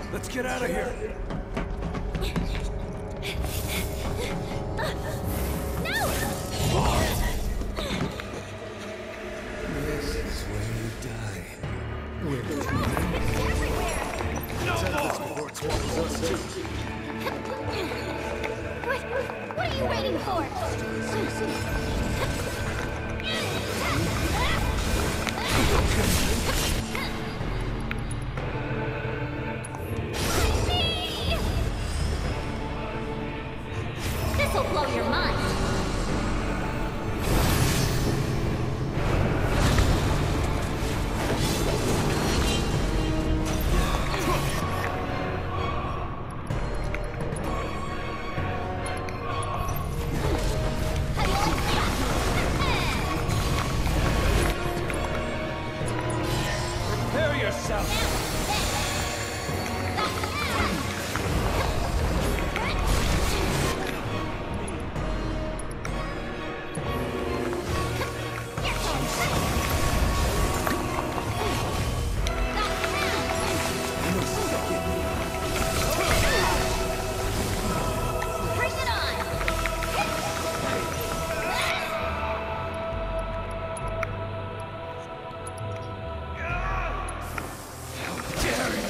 Let's get out of here. No! This is where you die. It's everywhere! Before it swallows us too. What are you waiting for? This'll blow your mind. Prepare yourself. Bring it on! Dare you?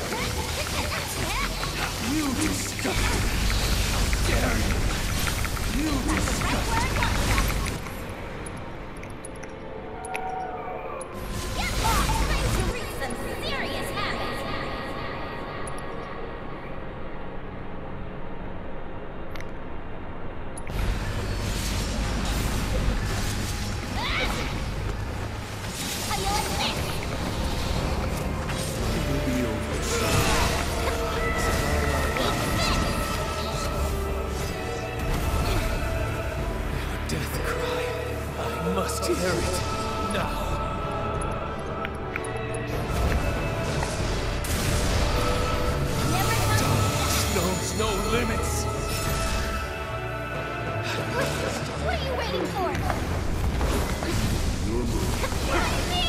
You disgusting! Dare you? You disgusting! Get lost! Ready to wreak some serious havoc! How do you like this? It'll be over. A death cry. I must hear it now. Never come. Knows no limits. What are you waiting for? Find me!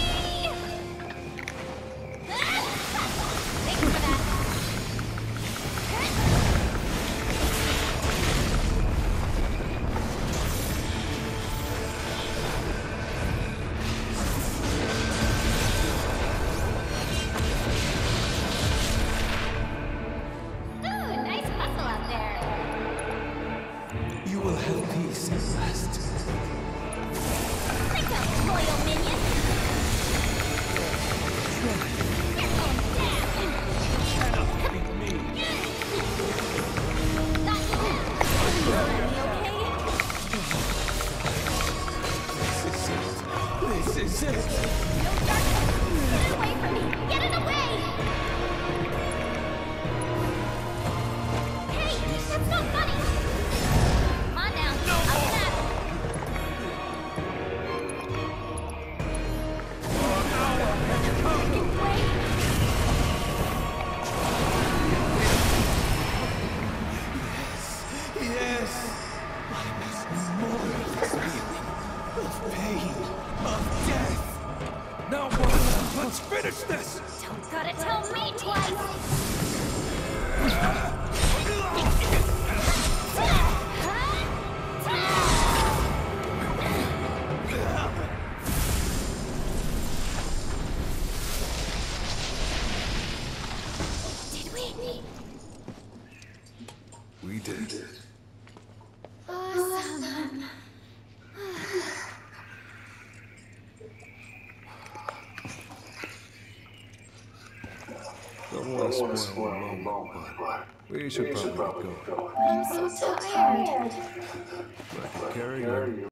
Thanks for that. Ooh, nice hustle out there. You will have peace at last. Think up, loyal minion. You're going down. Cannot beat me. Got you now. Okay? This is it. No darkness. Get it away from me. Get it away. Hey, that's not funny. Come on now. No Up more. and at 'em. Freaking way. Yes. I must know more of this feeling. Of pain. Of death. Now what? Let's finish this. Don't gotta tell me twice. Did we? We did. Awesome. Don't want to spoil the moment, but we should probably go. I'm so tired. But carry on.